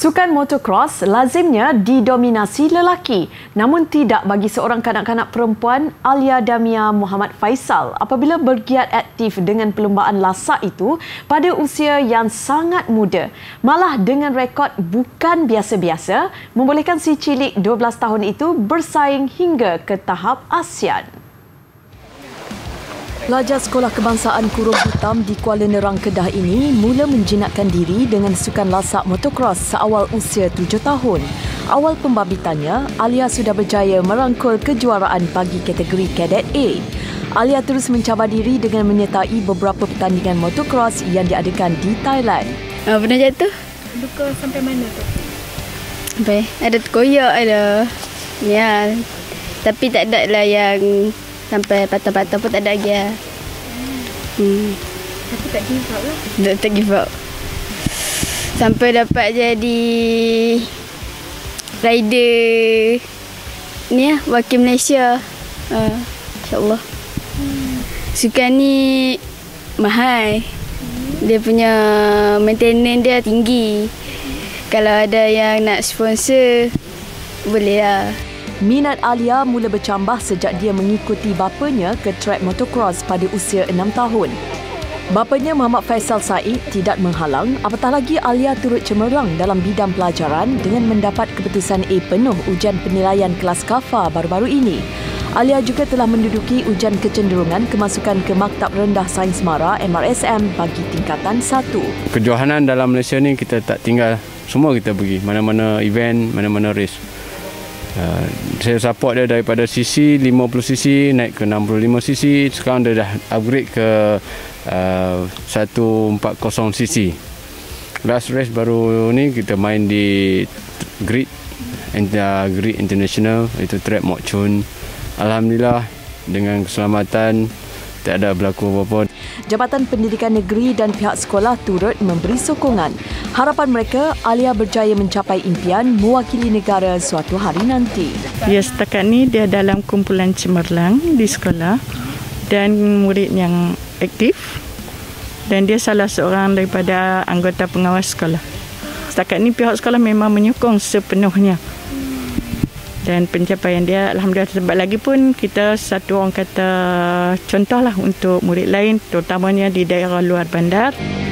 Sukan motocross lazimnya didominasi lelaki, namun tidak bagi seorang kanak-kanak perempuan, Alia Damia Muhammad Faisal, apabila bergiat aktif dengan perlumbaan lasak itu pada usia yang sangat muda. Malah dengan rekod bukan biasa-biasa, membolehkan si cilik 12 tahun itu bersaing hingga ke tahap ASEAN. Pelajar Sekolah Kebangsaan Kurung Hitam di Kuala Nerang, Kedah ini mula menjinakkan diri dengan sukan lasak motocross seawal usia 7 tahun. Awal pembabitannya, Alia sudah berjaya merangkul kejuaraan bagi kategori Cadet A. Alia terus mencabar diri dengan menyertai beberapa pertandingan motocross yang diadakan di Thailand. Pernah jatuh? Luka sampai mana tu? Sampai ada terkoyak ada. Ya. Tapi tak ada lah yang sampai patah-patah pun tak ada lagi lah. Tapi tak give up lah. Tak give up. Sampai dapat jadi rider ni lah, wakil Malaysia. InsyaAllah. Sukan ni mahal. Dia punya maintenance dia tinggi. Kalau ada yang nak sponsor, boleh lah. Minat Alia mula bercambah sejak dia mengikuti bapanya ke trek motocross pada usia 6 tahun. Bapanya Muhammad Faisal Said tidak menghalang, apatah lagi Alia turut cemerlang dalam bidang pelajaran dengan mendapat keputusan A penuh ujian penilaian kelas KAFA baru-baru ini. Alia juga telah menduduki ujian kecenderungan kemasukan ke Maktab Rendah Sains Mara MRSM bagi tingkatan 1. Kejohanan dalam Malaysia ni kita tak tinggal, semua kita pergi, mana-mana event, mana-mana race. Saya support dia daripada cc 50cc naik ke 65cc, sekarang dia dah upgrade ke 140cc. Last race baru ni kita main di Grid International, itu track Mok Chun. Alhamdulillah dengan keselamatan, tak ada berlaku apa-apa. Jabatan Pendidikan Negeri dan pihak sekolah turut memberi sokongan. Harapan mereka, Alia berjaya mencapai impian mewakili negara suatu hari nanti. Ya, setakat ni dia dalam kumpulan cemerlang di sekolah dan murid yang aktif, dan dia salah seorang daripada anggota pengawas sekolah. Setakat ni pihak sekolah memang menyokong sepenuhnya. Dan pencapaian dia alhamdulillah, sebab lagi pun kita satu orang kata contohlah untuk murid lain, terutamanya di daerah luar bandar.